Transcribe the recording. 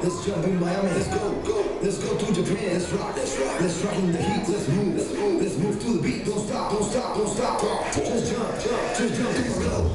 Let's jump in Miami. Let's go. Let's go to Japan. Let's rock in the heat. Let's move. Let's move to the beat. Don't stop. Just jump. Just jump. Let's go.